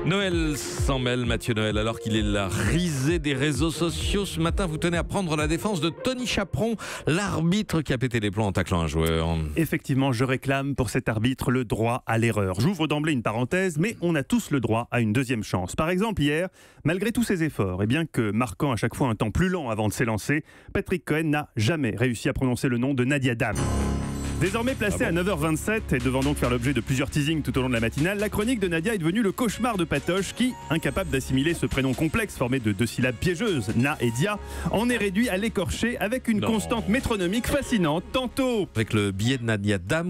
Noël s'en mêle, Mathieu Noël, alors qu'il est la risée des réseaux sociaux. Ce matin, vous tenez à prendre la défense de Tony Chaperon, l'arbitre qui a pété les plombs en taclant un joueur. Effectivement, je réclame pour cet arbitre le droit à l'erreur. J'ouvre d'emblée une parenthèse, mais on a tous le droit à une deuxième chance. Par exemple, hier, malgré tous ses efforts, et bien que marquant à chaque fois un temps plus lent avant de s'élancer, Patrick Cohen n'a jamais réussi à prononcer le nom de Nadia Dam. Désormais placée à 9h27 et devant donc faire l'objet de plusieurs teasings tout au long de la matinale, la chronique de Nadia est devenue le cauchemar de Patoche qui, incapable d'assimiler ce prénom complexe formé de 2 syllabes piégeuses, Na et Dia, en est réduit à l'écorcher avec une constante métronomique fascinante, tantôt avec le billet de Nadia Dam,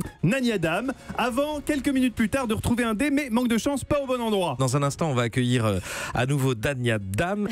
avant, quelques minutes plus tard, de retrouver un D, mais manque de chance, pas au bon endroit. Dans un instant, on va accueillir à nouveau Nadia Dam.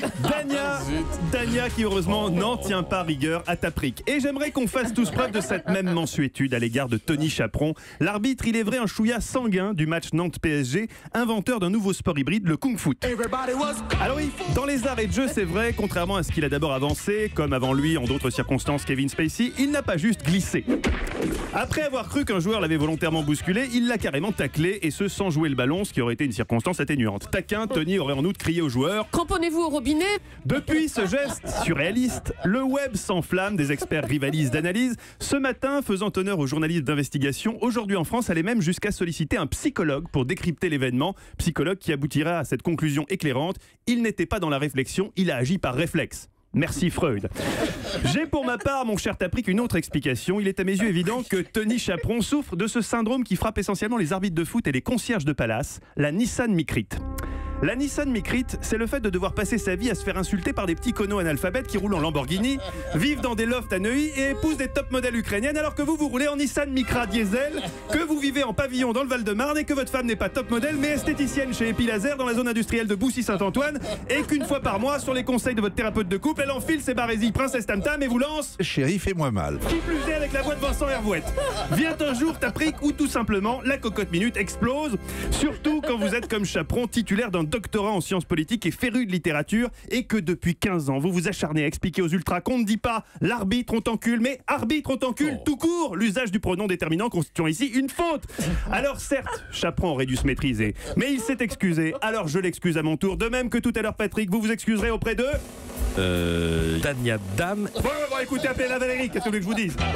Dania qui heureusement n'en tient pas rigueur à Tapric. Et j'aimerais qu'on fasse tous preuve de cette même mansuétude à l'égard de Tony Chaperon. L'arbitre, il est vrai un chouïa sanguin du match Nantes-PSG, inventeur d'un nouveau sport hybride, le Kung Fu. Alors oui, dans les arts et de jeu, c'est vrai, contrairement à ce qu'il a d'abord avancé, comme avant lui en d'autres circonstances Kevin Spacey, il n'a pas juste glissé. Après avoir cru qu'un joueur l'avait volontairement bousculé, il l'a carrément taclé, et ce sans jouer le ballon, ce qui aurait été une circonstance atténuante. Taquin, Tony aurait en outre crié au joueur: cramponnez-vous au robinet. Depuis ce geste surréaliste, le web s'enflamme, des experts rivalisent d'analyse. Ce matin, faisant honneur aux journalistes d'investigation, Aujourd'hui en France allait même jusqu'à solliciter un psychologue pour décrypter l'événement. Psychologue qui aboutira à cette conclusion éclairante: il n'était pas dans la réflexion, il a agi par réflexe. Merci Freud. J'ai pour ma part, mon cher Tapric, une autre explication. Il est à mes yeux évident que Tony Chaperon souffre de ce syndrome qui frappe essentiellement les arbitres de foot et les concierges de palace, la Nissan Micrite. La Nissan Micrite, c'est le fait de devoir passer sa vie à se faire insulter par des petits conos analphabètes qui roulent en Lamborghini, vivent dans des lofts à Neuilly et épousent des top modèles ukrainiennes, alors que vous roulez en Nissan Micra diesel, que vous vivez en pavillon dans le Val-de-Marne et que votre femme n'est pas top modèle mais esthéticienne chez Epilaser dans la zone industrielle de Boussy-Saint-Antoine, et qu'une fois par mois, sur les conseils de votre thérapeute de couple, elle enfile ses barésies Princesse Tam Tam et vous lance: chérie, fais-moi mal. Qui plus est avec la voix de Vincent Hervouette. Vient un jour, Tapric, où tout simplement la cocotte minute explose, surtout quand vous êtes comme Chaperon, titulaire d'un doctorat en sciences politiques et féru de littérature, et que depuis 15 ans, vous vous acharnez à expliquer aux ultras qu'on ne dit pas l'arbitre on t'encule, mais arbitre on t'encule tout court, l'usage du pronom déterminant constituant ici une faute. Alors certes, Chaperon aurait dû se maîtriser, mais il s'est excusé, alors je l'excuse à mon tour, de même que tout à l'heure Patrick, vous vous excuserez auprès de... Nadia Dam. Bon, écoutez, appelez la Valérie, qu'est-ce que vous voulez que je vous dise?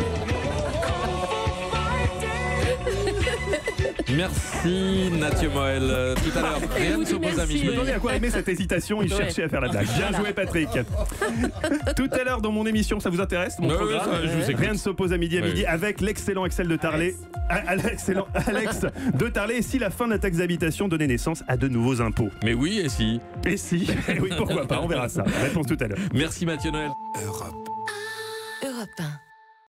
Merci Mathieu Noël. Tout à l'heure, rien ne s'oppose à Je me demandais à quoi aimer cette hésitation, il cherchait à faire la blague. Bien joué Patrick. Tout à l'heure dans mon émission, ça vous intéresse mon programme? Rien ne s'oppose à midi avec l'excellent Axel de Tarlet. L'excellent Alex de Tarlet. Et si la fin de la taxe d'habitation donnait naissance à de nouveaux impôts? Mais oui, et si? Et si? Oui, pourquoi pas, on verra ça. Réponse tout à l'heure. Merci Mathieu Noël. Europe 1.